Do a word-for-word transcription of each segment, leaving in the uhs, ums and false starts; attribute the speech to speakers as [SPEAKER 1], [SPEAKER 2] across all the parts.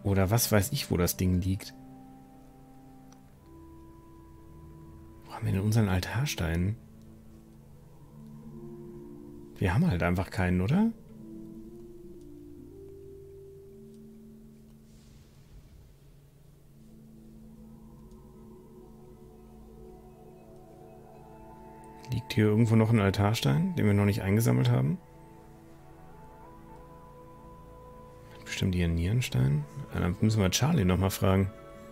[SPEAKER 1] Oder was weiß ich, wo das Ding liegt. Wo haben wir denn unseren Altarstein? Wir haben halt einfach keinen, oder? Liegt hier irgendwo noch ein Altarstein, den wir noch nicht eingesammelt haben? Bestimmt hier ein Nierenstein. Dann müssen wir Charlie nochmal fragen.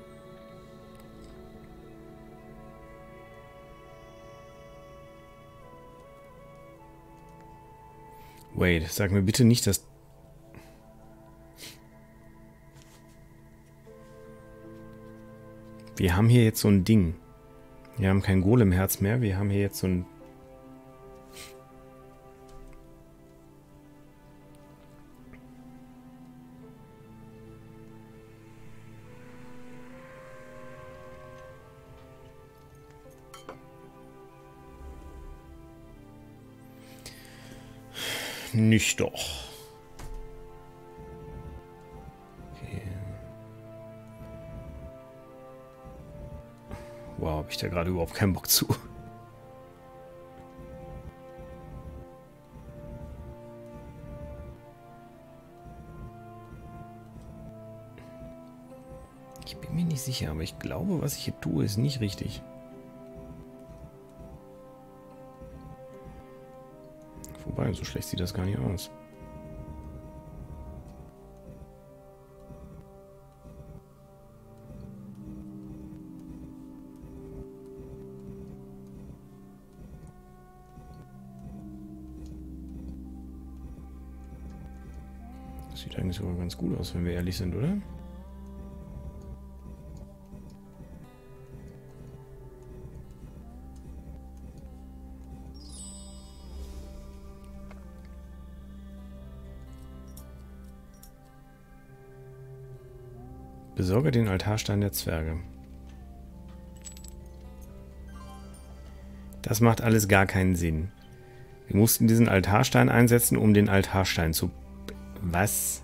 [SPEAKER 1] Wait, sag mir bitte nicht, dass... Wir haben hier jetzt so ein Ding. Wir haben kein Golemherz mehr, wir haben hier jetzt so ein... Nicht doch. Okay. Wow, habe ich da gerade überhaupt keinen Bock zu. Ich bin mir nicht sicher, aber ich glaube, was ich hier tue, ist nicht richtig. Wobei, so schlecht sieht das gar nicht aus. Das sieht eigentlich sogar ganz gut aus, wenn wir ehrlich sind, oder? Besorge den Altarstein der Zwerge. Das macht alles gar keinen Sinn. Wir mussten diesen Altarstein einsetzen, um den Altarstein zu... Was?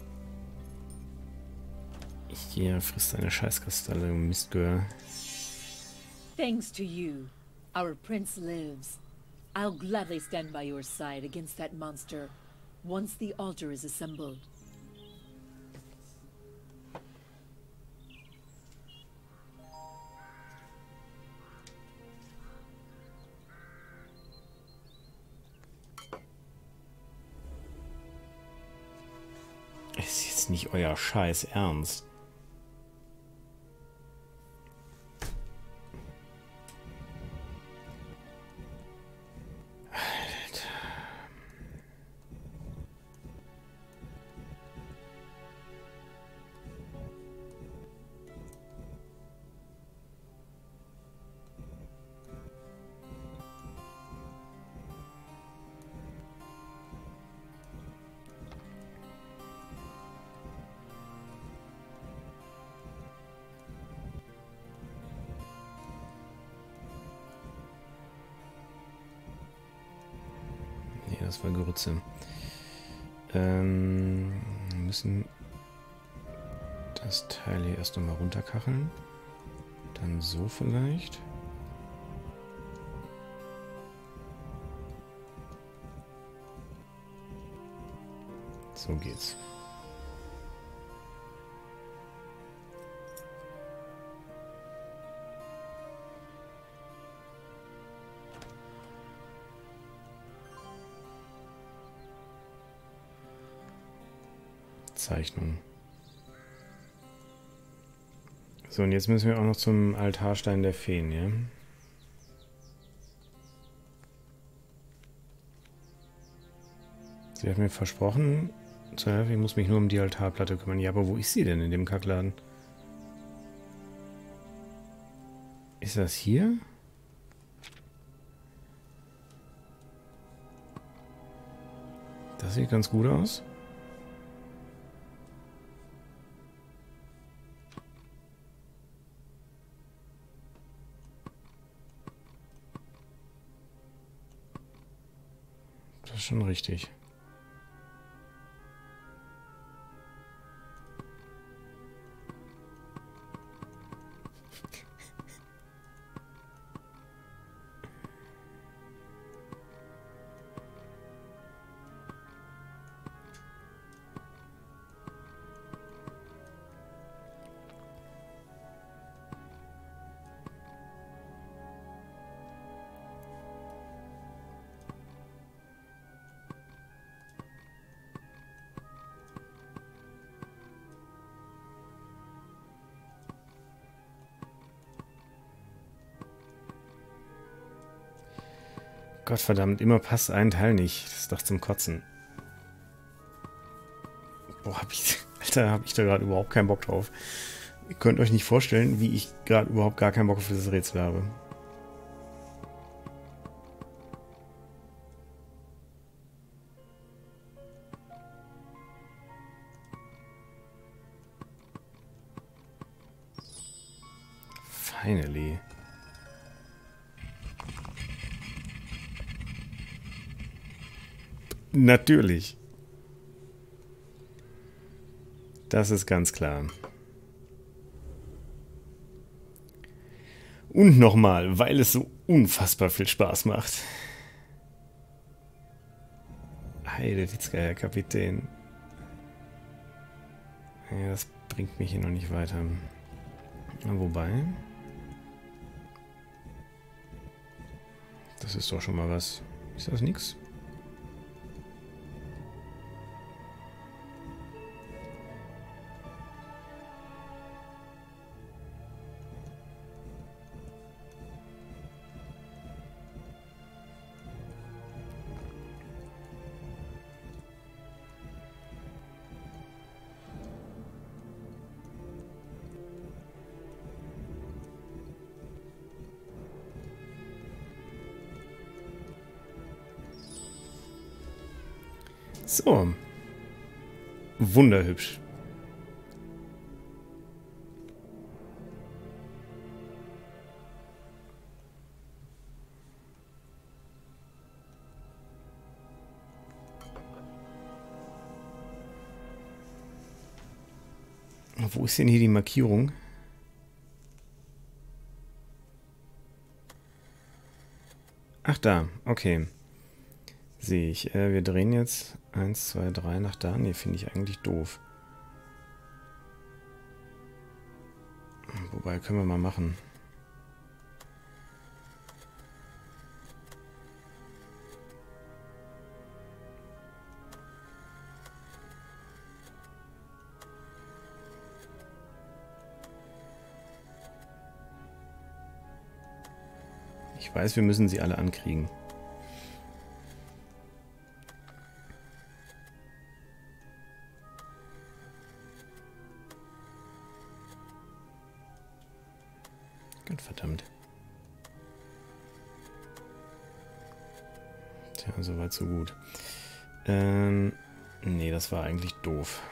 [SPEAKER 1] Hier frisst eine Scheißkristalle, Mistgehör.
[SPEAKER 2] Thanks to you, our prince lives. I'll gladly stand by your side against that monster once the altar is assembled.
[SPEAKER 1] Ist jetzt nicht euer Scheiß Ernst. Das war Grütze. Ähm, wir müssen das Teil hier erst nochmal runterkacheln. Dann so vielleicht. So geht's. Zeichnung. So, und jetzt müssen wir auch noch zum Altarstein der Feen, ja? Sie hat mir versprochen, zu helfen, ich muss mich nur um die Altarplatte kümmern. Ja, aber wo ist sie denn in dem Kackladen? Ist das hier? Das sieht ganz gut aus. Das ist schon richtig. Gottverdammt, immer passt ein Teil nicht. Das ist doch zum Kotzen. Boah, hab ich... Alter, hab ich da gerade überhaupt keinen Bock drauf. Ihr könnt euch nicht vorstellen, wie ich gerade überhaupt gar keinen Bock auf dieses Rätsel habe. Finally. Natürlich. Das ist ganz klar. Und nochmal, weil es so unfassbar viel Spaß macht. Heide Witzka, Herr Kapitän. Ja, das bringt mich hier noch nicht weiter. Wobei... Das ist doch schon mal was. Ist das nix? So. Wunderhübsch. Wo ist denn hier die Markierung? Ach, da. Okay. Sehe ich. Äh, wir drehen jetzt eins, zwei, drei nach da. Ne, finde ich eigentlich doof. Wobei, können wir mal machen. Ich weiß, wir müssen sie alle ankriegen. Verdammt. Tja, soweit so gut. Ähm, nee, das war eigentlich doof.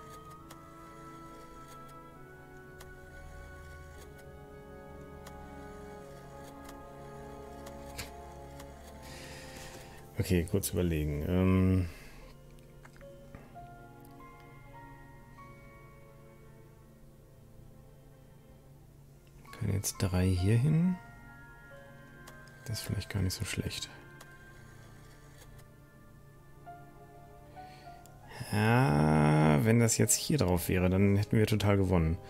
[SPEAKER 1] Okay, kurz überlegen. Ähm... Jetzt drei hier hin. Das ist vielleicht gar nicht so schlecht. Ja, wenn das jetzt hier drauf wäre, dann hätten wir total gewonnen.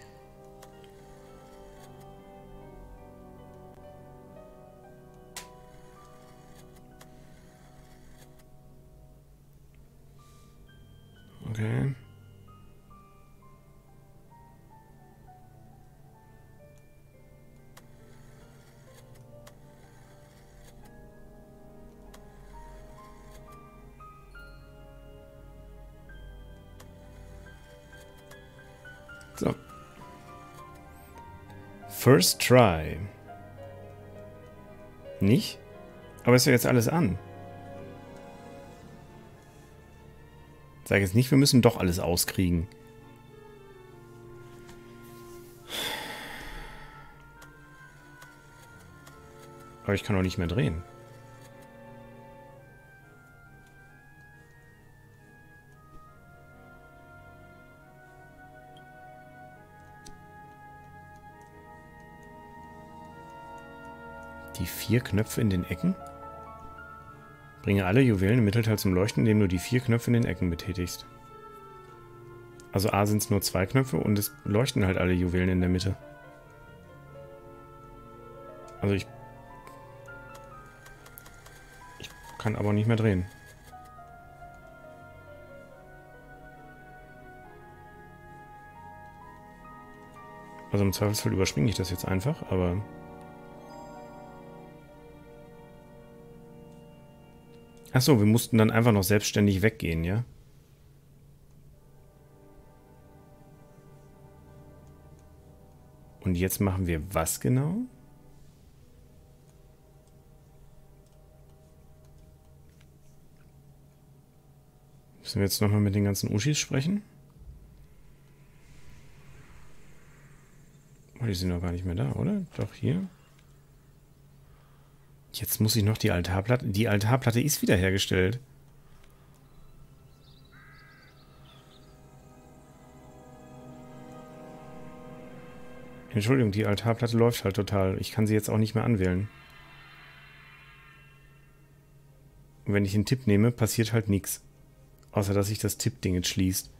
[SPEAKER 1] Okay. So. First try. Nicht? Aber ist ja jetzt alles an. Sag jetzt nicht, wir müssen doch alles auskriegen. Aber ich kann auch nicht mehr drehen. Die vier Knöpfe in den Ecken? Bringe alle Juwelen im Mittelteil zum Leuchten, indem du die vier Knöpfe in den Ecken betätigst. Also A sind es nur zwei Knöpfe und es leuchten halt alle Juwelen in der Mitte. Also ich... Ich kann aber nicht mehr drehen. Also im Zweifelsfall überspringe ich das jetzt einfach, aber... Achso, wir mussten dann einfach noch selbstständig weggehen, ja? Und jetzt machen wir was genau? Müssen wir jetzt nochmal mit den ganzen Uschis sprechen? Oh, die sind noch gar nicht mehr da, oder? Doch, hier. Jetzt muss ich noch die Altarplatte... Die Altarplatte ist wiederhergestellt. Entschuldigung, die Altarplatte läuft halt total. Ich kann sie jetzt auch nicht mehr anwählen. Und wenn ich einen Tipp nehme, passiert halt nichts. Außer, dass sich das Tippding jetzt schließt.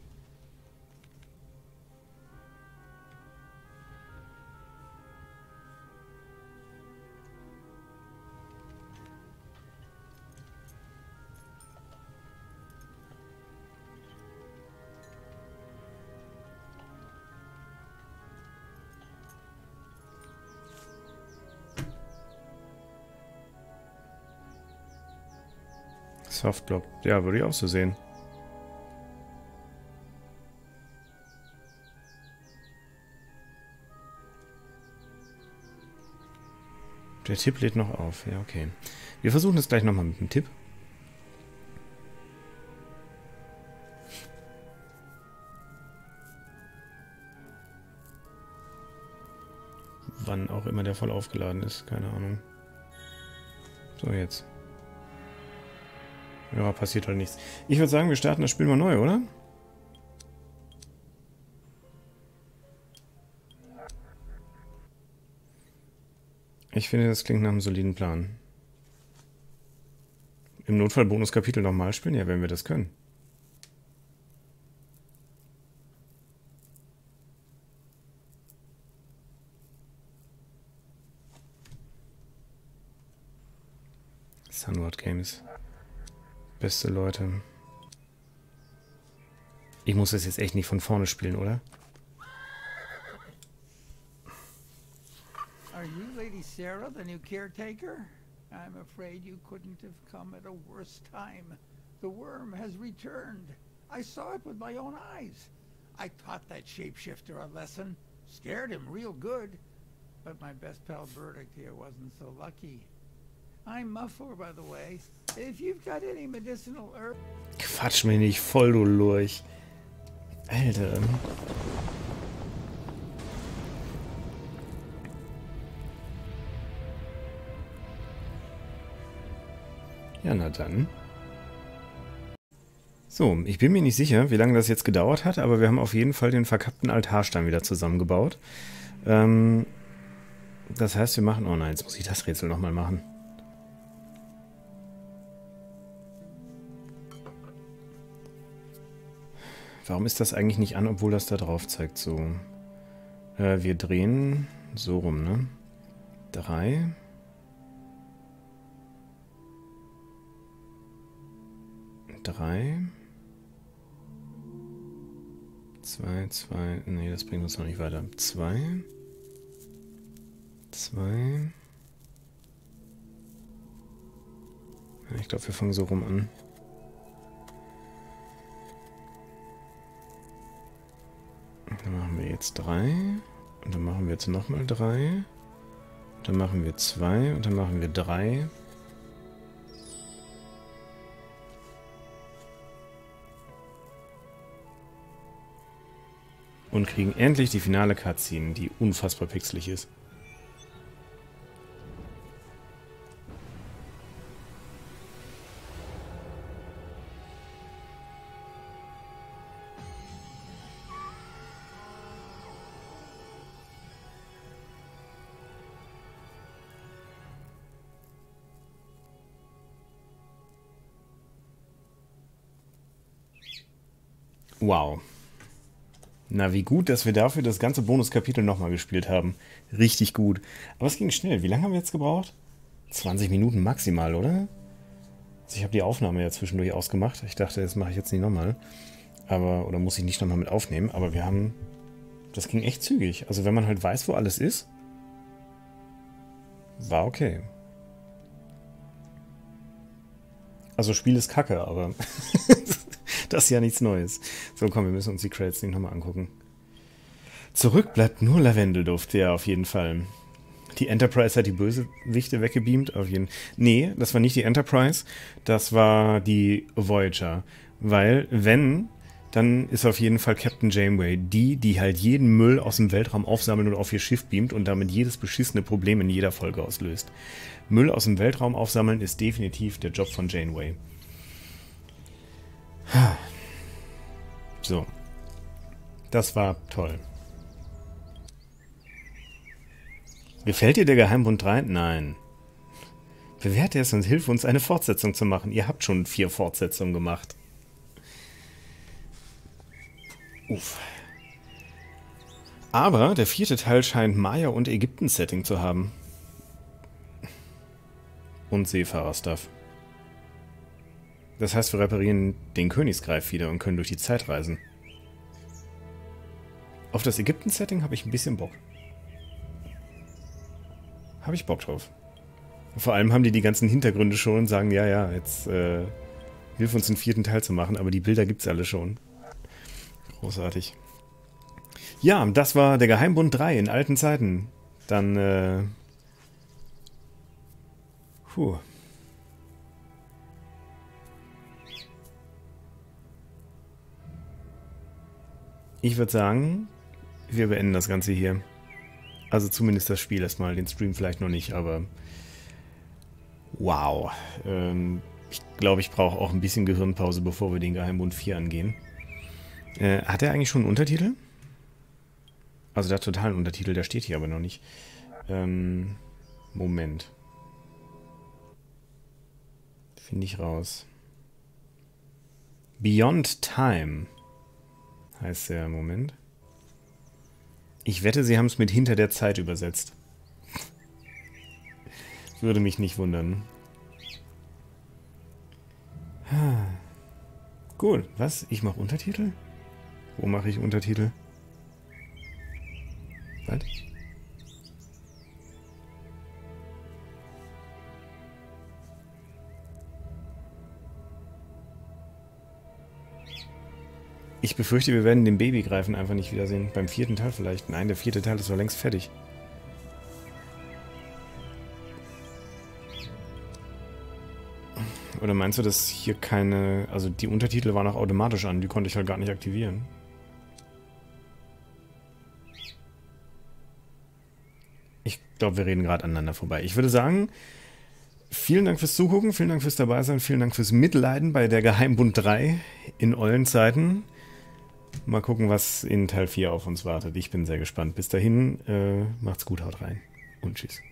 [SPEAKER 1] Softlock. Ja, würde ich auch so sehen. Der Tipp lädt noch auf. Ja, okay. Wir versuchen es gleich nochmal mit dem Tipp. Wann auch immer der voll aufgeladen ist. Keine Ahnung. So, jetzt. Ja, passiert halt nichts. Ich würde sagen, wir starten das Spiel mal neu, oder? Ich finde, das klingt nach einem soliden Plan. Im Notfall Bonuskapitel nochmal spielen? Ja, wenn wir das können. Sunward Games. Beste Leute. Ich muss das jetzt echt nicht von vorne spielen, oder?
[SPEAKER 3] Are you Lady Sarah, the new caretaker? I'm afraid you couldn't have come at a worse time. The worm has returned. I saw it with my own eyes. I taught that shapeshifter a lesson. Scared him real good. But my best pal Burdick here wasn't so lucky. I'm Muffler, by the way. If you've got any medicinal herb...
[SPEAKER 1] Quatsch mich nicht voll, du Lurch. Alter. Ja, na dann. So, ich bin mir nicht sicher, wie lange das jetzt gedauert hat, aber wir haben auf jeden Fall den verkappten Altarstein wieder zusammengebaut. Ähm, das heißt, wir machen... Oh nein, jetzt muss ich das Rätsel nochmal machen. Warum ist das eigentlich nicht an, obwohl das da drauf zeigt? So, äh, wir drehen so rum, ne? Drei. Drei. Zwei, zwei. Nee, das bringt uns noch nicht weiter. Zwei. Zwei. Ich glaube, wir fangen so rum an. Dann machen wir jetzt drei. Und dann machen wir jetzt nochmal drei. Dann machen wir zwei. Und dann machen wir drei. Und kriegen endlich die finale Cutscene, die unfassbar pixelig ist. Wow. Na, wie gut, dass wir dafür das ganze Bonuskapitel nochmal gespielt haben. Richtig gut. Aber es ging schnell. Wie lange haben wir jetzt gebraucht? zwanzig Minuten maximal, oder? Also ich habe die Aufnahme ja zwischendurch ausgemacht. Ich dachte, das mache ich jetzt nicht nochmal. Aber, oder muss ich nicht nochmal mit aufnehmen. Aber wir haben... Das ging echt zügig. Also wenn man halt weiß, wo alles ist, war okay. Also Spiel ist kacke, aber das ist ja nichts Neues. So, komm, wir müssen uns die Credits nicht nochmal angucken. Zurück bleibt nur Lavendelduft, ja, auf jeden Fall. Die Enterprise hat die Bösewichte weggebeamt, auf jeden Fall. Nee, das war nicht die Enterprise, das war die Voyager. Weil, wenn, dann ist auf jeden Fall Captain Janeway die, die halt jeden Müll aus dem Weltraum aufsammelt und auf ihr Schiff beamt und damit jedes beschissene Problem in jeder Folge auslöst. Müll aus dem Weltraum aufsammeln ist definitiv der Job von Janeway. So. Das war toll. Gefällt dir der Geheimbund drei? Nein. Bewerte es und hilf uns, eine Fortsetzung zu machen. Ihr habt schon vier Fortsetzungen gemacht. Uff. Aber der vierte Teil scheint Maya- und Ägypten-Setting zu haben. Und Seefahrer-Stuff. Das heißt, wir reparieren den Königsgreif wieder und können durch die Zeit reisen. Auf das Ägypten-Setting habe ich ein bisschen Bock. Habe ich Bock drauf. Vor allem haben die die ganzen Hintergründe schon und sagen, ja, ja, jetzt äh, hilf uns den vierten Teil zu machen, aber die Bilder gibt's alle schon. Großartig. Ja, das war der Geheimbund drei in alten Zeiten. Dann, äh... Puh. Ich würde sagen, wir beenden das Ganze hier. Also zumindest das Spiel erstmal, den Stream vielleicht noch nicht, aber wow. Ähm, ich glaube, ich brauche auch ein bisschen Gehirnpause, bevor wir den Geheimbund vier angehen. Äh, hat er eigentlich schon einen Untertitel? Also der hat totalen Untertitel, der steht hier aber noch nicht. Ähm, Moment. Finde ich raus. Beyond Time heißt der, Moment. Ich wette, sie haben es mit hinter der Zeit übersetzt. Würde mich nicht wundern. Gut, was? Ich mache Untertitel? Wo mache ich Untertitel? Was? Ich befürchte, wir werden den Babygreifen einfach nicht wiedersehen. Beim vierten Teil vielleicht. Nein, der vierte Teil ist doch längst fertig. Oder meinst du, dass hier keine... Also die Untertitel waren auch automatisch an. Die konnte ich halt gar nicht aktivieren. Ich glaube, wir reden gerade aneinander vorbei. Ich würde sagen, vielen Dank fürs Zugucken, vielen Dank fürs Dabeisein, vielen Dank fürs Mitleiden bei der Geheimbund drei in ollen Zeiten. Mal gucken, was in Teil vier auf uns wartet. Ich bin sehr gespannt. Bis dahin, äh, macht's gut, haut rein und tschüss.